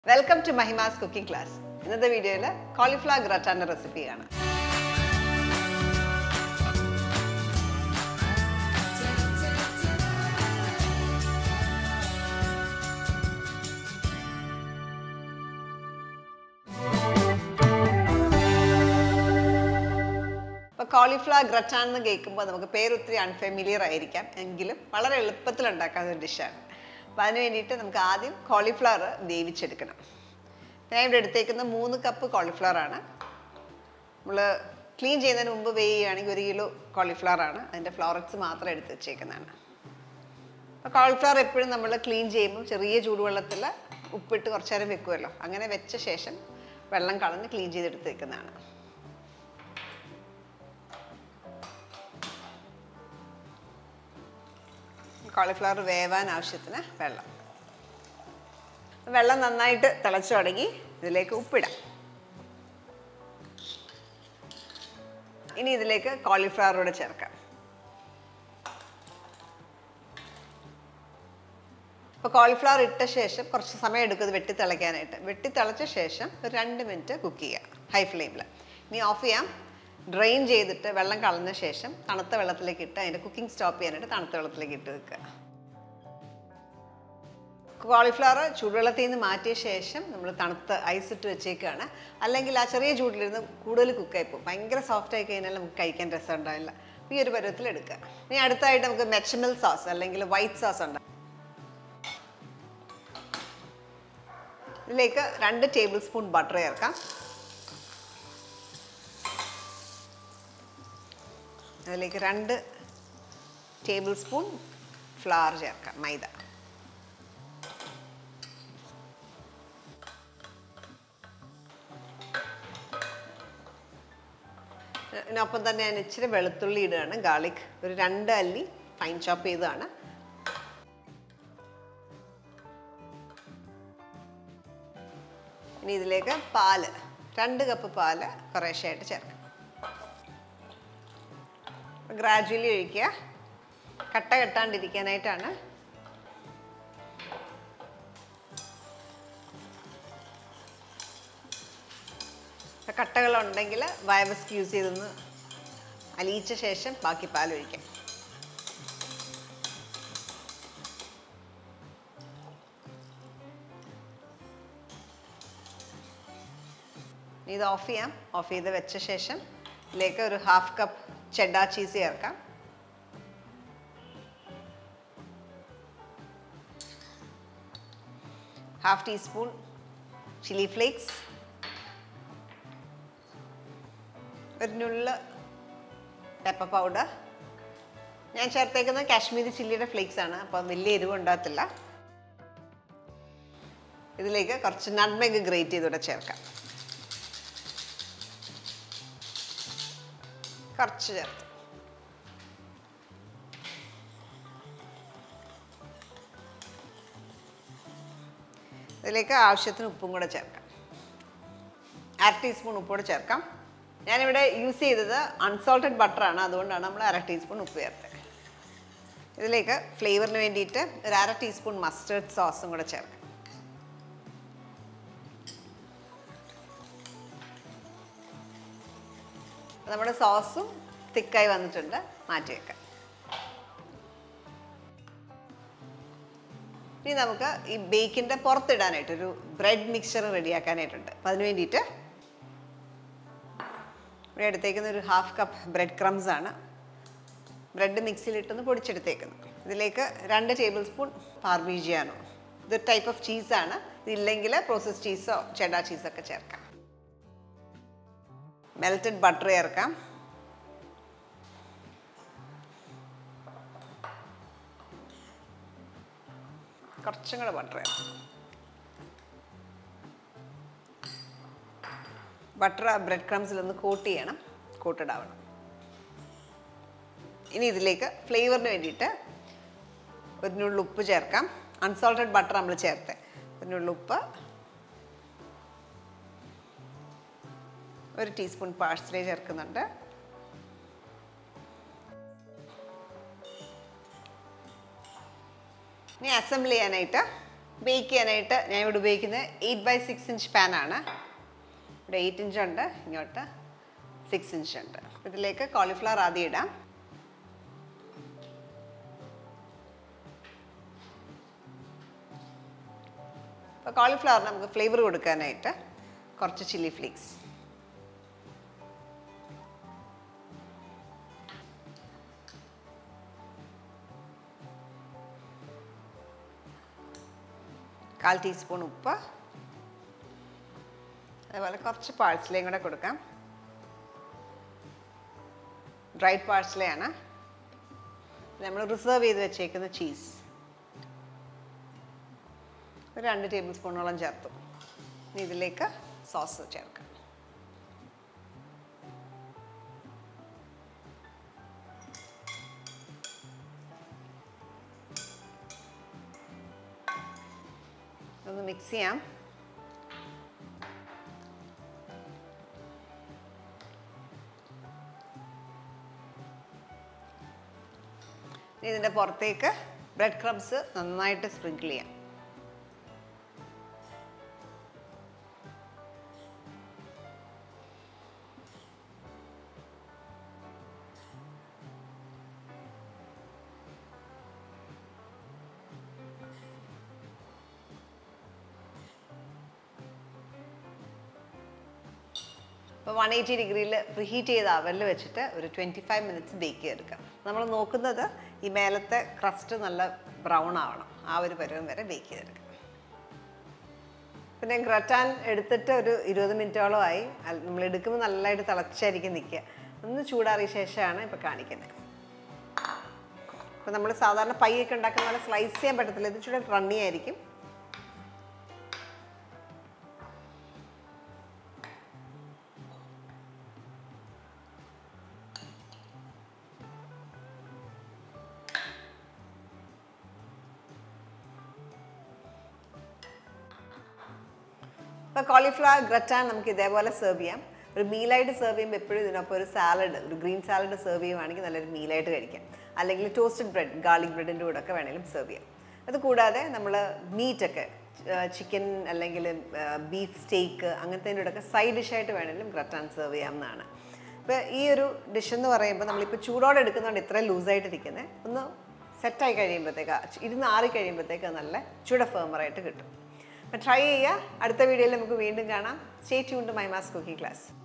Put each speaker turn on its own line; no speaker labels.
Welcome to Mahimas cooking class. In this video, cauliflower gratin recipe. Cauliflower gratin is very unfamiliar. It's a dish. We will cauliflower. I have taken 3 cups of cauliflower. We will clean the cauliflower and the florets. Cauliflower we clean clean cauliflower വേവാൻ ആവശ്യത്തിന് വെള്ളം. വെള്ളം നന്നായിട്ട് തിളച്ചു തുടങ്ങി ഇതിലേക്ക് ഉപ്പിടാം. ഇനി ഇതിലേക്ക് cauliflower കൂടി ചേർക്കാം. അപ്പോൾ cauliflower ഇട്ട ശേഷം കുറച്ച് സമയം എടുക്കും ഇത് വെട്ടി തിളയ്ക്കാനായിട്ട്. വെട്ടി തിളച്ച ശേഷം ഒരു 2 മിനിറ്റ് കുക്ക് ചെയ്യുക ഹൈ ഫ്ലെയിമിൽ. ഇനി ഓഫ് ചെയ്യാം. Drain ചെയ്തിട്ട് വെള്ളം കളഞ്ഞ ശേഷം തണുത്ത വെള്ളത്തിലേക്ക് ഇട്ട് അതിന്റെ കുക്കിംഗ് സ്റ്റോപ്പ് ചെയ്യാനായിട്ട് തണുത്ത വെള്ളത്തിലേക്ക് ഇട്ട് വെക്കുക. Cauliflower ചൂടുവെള്ളത്തിൽ നിന്ന് മാറ്റിയ ശേഷം നമ്മൾ തണുത്ത ഐസ് ഇട്ട് വെച്ചേക്കാണ്. അല്ലെങ്കിൽ ആ ചെറിയ ചൂടിലിരുന്ന് കൂടുതൽ കുക്ക് ആയി പോകും. ഭയങ്കര സോഫ്റ്റ് ആയി കഴിഞ്ഞാൽ നമുക്ക് കഴിക്കാൻ രസം ഉണ്ടാവില്ല. ഈ ഒരു പരുവത്തിൽ എടുക്കുക. ഇനി അടുത്തായിട്ട് നമുക്ക് bechamel sauce അല്ലെങ്കിൽ white sauce ഉണ്ട്. ഇതിലേക്ക് 2 ടേബിൾസ്പൂൺ ബട്ടർ ചേർക്കാം. അതിലേക്ക് 2 ടേബിൾസ്പൂൺ ഫ്ലവർ ചേർക്കാം മൈദ. ഇതിനൊപ്പം തന്നെ ഞാൻ ഇച്ചിരി വെളുത്തുള്ളി ഇടുകയാണ് ഗാർലിക് ഒരു 2 അല്ലി ഫൈൻ ചോപ്പ് ചെയ്തതാണ്. ഇനി ഇതിലേക്ക് പാല് 2 കപ്പ് പാല് കുറേശ്ശെയായിട്ട് ചേർക്കാം. Gradually ഒഴിക്കുക. കട്ട കെട്ടാണ്ടിരിക്കാനായിട്ടാണ്. കട്ടകൾ ഉണ്ടെങ്കിൽ വയവസ്ക് യൂസ് ചെയ്തൊന്ന് അലിയിച്ച ശേഷം ബാക്കി പാൽ ഒഴിക്കാം. ഇത് ഓഫ് ചെയ്യാം. ഓഫ് ചെയ്ത് വെച്ച ശേഷം ഇതിലേക്ക് ഒരു 1/2 കപ്പ് cheddar cheese ചേർക്കാം. ½ ടീസ്പൂൺ chilli flakes. ഒരു നുള്ള് pepper powder. ഞാൻ ചേർത്തേക്കുന്നത് കാശ്മീരി ചില്ലിയുടെ ഫ്ലേക്സ് ആണ്. അപ്പോൾ വലിയ എരിവ് ഉണ്ടാകത്തില്ല. ഇതിലേക്ക് കുറച്ച് nutmeg grate ചെയ്തൂടെ ചേർക്കാം. കുറച്ച് ചേർത്ത് ഇതിലേക്ക് ആവശ്യത്തിന് ഉപ്പും കൂടെ ചേർക്കാം. 1/2 ടീസ്പൂൺ ഉപ്പ് കൂടെ ചേർക്കാം. ഞാനിവിടെ യൂസ് ചെയ്തത് അൺസോൾട്ടഡ് ബട്ടർ ആണ്. അതുകൊണ്ടാണ് നമ്മൾ 1/2 ടീസ്പൂൺ ഉപ്പ് ചേർത്തത്. ഇതിലേക്ക് ഫ്ലേവറിന് വേണ്ടിയിട്ട് ഒരു 1/2 ടീസ്പൂൺ മസ്റ്റേർഡ് സോസും കൂടെ ചേർക്കാം. നമ്മുടെ സോസും തിക്കായി വന്നിട്ടുണ്ട്. മാറ്റി വെക്കാം. ഇനി നമുക്ക് ഈ ബേക്കിൻ്റെ പുറത്തിടാനായിട്ട് ഒരു ബ്രെഡ് മിക്സ്ചർ റെഡിയാക്കാനായിട്ടുണ്ട്. അപ്പോൾ അതിന് വേണ്ടിയിട്ട് ഇവിടെ എടുത്തേക്കുന്ന ഒരു 1/2 കപ്പ് ബ്രെഡ് ക്രംസ് ആണ്. ബ്രെഡ് മിക്സിയിലിട്ടൊന്ന് പൊടിച്ചെടുത്തേക്കുന്നു. ഇതിലേക്ക് 2 ടേബിൾ സ്പൂൺ പാർമിജിയാനോ. ഇത് ടൈപ്പ് ഓഫ് ചീസാണ്. ഇതില്ലെങ്കിൽ പ്രോസസ് ചീസോ ചെഡാർ ചീസൊക്കെ ചേർക്കാം. മെൽറ്റഡ് ബട്ടർ ചേർക്കാം. കുറച്ചും കൂടെ ബട്ടർ ചേർക്കാം. ബട്ടർ ബ്രെഡ് ക്രംസിലൊന്ന് കോട്ട് ചെയ്യണം. കോട്ടഡ് ആവണം. ഇനി ഇതിലേക്ക് ഫ്ലേവറിന് വേണ്ടിയിട്ട് ഒരു നുള്ളു ഉപ്പ് ചേർക്കാം. അൺസോൾട്ടഡ് ബട്ടർ നമ്മൾ ചേർത്ത് ഒരു നുള്ളു ഉപ്പ്. 1 ടീസ്പൂൺ പാഴ്സ്ലി ചേർക്കുന്നുണ്ട്. ഇനി അസംബിൾ ചെയ്യാനായിട്ട് ബേക്ക് ചെയ്യാനായിട്ട് ഞാൻ ഇവിടെ ഉപയോഗിക്കുന്നത് 8x6 ഇഞ്ച് പാനാണ്. ഇവിടെ 8 ഇഞ്ച് ഉണ്ട്, ഇങ്ങോട്ട് 6 ഇഞ്ച് ഉണ്ട്. ഇതിലേക്ക് കോളിഫ്ലവർ ആദ്യം ഇടാം. അപ്പോൾ കോളിഫ്ലവറിന് നമുക്ക് ഫ്ലേവർ കൊടുക്കാനായിട്ട് കുറച്ച് ചില്ലി ഫ്ലേക്സ്, കാൽ ടീസ്പൂൺ ഉപ്പ്, അതുപോലെ കുറച്ച് പാഴ്സ്ലിയും കൂടെ കൊടുക്കാം. ഡ്രൈഡ് പാഴ്സ്ലിയാണ്. നമ്മൾ റിസർവ് ചെയ്ത് വെച്ചേക്കുന്ന ചീസ് 2 ടേബിൾ സ്പൂണോളം ചേർത്തു. ഇനി ഇതിലേക്ക് സോസ് ചേർക്കാം. ഒന്ന് മിക്സ് ചെയ്യാം. ഇതിൻ്റെ പുറത്തേക്ക് ബ്രെഡ് ക്രംസ് നന്നായിട്ട് സ്പ്രിങ്കിൾ ചെയ്യാം. അപ്പോൾ 180 ഡിഗ്രിയിൽ പ്രീഹീറ്റ് ചെയ്ത അവനിൽ വെച്ചിട്ട് ഒരു 25 മിനിറ്റ്സ് ബേക്ക് ചെയ്തെടുക്കാം. നമ്മൾ നോക്കുന്നത് ഈ മേലത്തെ ക്രസ്റ്റ് നല്ല ബ്രൗൺ ആവണം. ആ ഒരു പരുവം വരെ ബേക്ക് ചെയ്തെടുക്കാം. പിന്നെ ഗ്രറ്റാൻ എടുത്തിട്ട് ഒരു 20 മിനിറ്റോളമായി. നമ്മൾ എടുക്കുമ്പോൾ നല്ലതായിട്ട് തിളച്ചായിരിക്കും നിൽക്കുക. ഒന്ന് ചൂടാറിയ ശേഷമാണ് ഇപ്പോൾ കാണിക്കുന്നത്. അപ്പോൾ നമ്മൾ സാധാരണ പൈയൊക്കെ ഉണ്ടാക്കുന്ന പോലെ സ്ലൈസ് ചെയ്യാൻ പറ്റത്തില്ല. ഇത് ചൂടെ റണ്ണി ആയിരിക്കും. അപ്പോൾ കോളിഫ്ലവർ ഗ്രറ്റാൻ നമുക്ക് ഇതേപോലെ സെർവ് ചെയ്യാം. ഒരു മീലായിട്ട് സെർവ് ചെയ്യുമ്പോൾ എപ്പോഴും ഇതിനൊപ്പം ഒരു സാലഡ്, ഒരു ഗ്രീൻ സാലഡ് സെർവ് ചെയ്യുവാണെങ്കിൽ നല്ലൊരു മീലായിട്ട് കഴിക്കാം. അല്ലെങ്കിൽ ടോസ്റ്റഡ് ബ്രെഡ്, ഗാർലിക് ബ്രെഡിൻ്റെ കൂടെ ഒക്കെ വേണമെങ്കിലും സെർവ് ചെയ്യാം. അത് കൂടാതെ നമ്മൾ മീറ്റൊക്കെ, ചിക്കൻ അല്ലെങ്കിൽ ബീഫ് സ്റ്റേക്ക് അങ്ങനത്തെ കൂടെയൊക്കെ സൈഡ് ഡിഷായിട്ട് വേണമെങ്കിലും ഗ്രറ്റാൻ സെർവ് ചെയ്യാവുന്നതാണ്. അപ്പോൾ ഈ ഒരു ഡിഷ് എന്ന് പറയുമ്പോൾ നമ്മളിപ്പോൾ ചൂടോടെ എടുക്കുന്നതുകൊണ്ട് ഇത്രയും ലൂസായിട്ടിരിക്കുന്നത്. ഒന്ന് സെറ്റായി കഴിയുമ്പോഴത്തേക്ക്, ഇരുന്ന് ആറി കഴിയുമ്പോഴത്തേക്ക് നല്ല ചൂട ഫേമറായിട്ട് കിട്ടും. അപ്പോൾ ട്രൈ ചെയ്യുക. അടുത്ത വീഡിയോയിൽ നമുക്ക് വീണ്ടും കാണാം. Stay tuned to Mima's cooking class.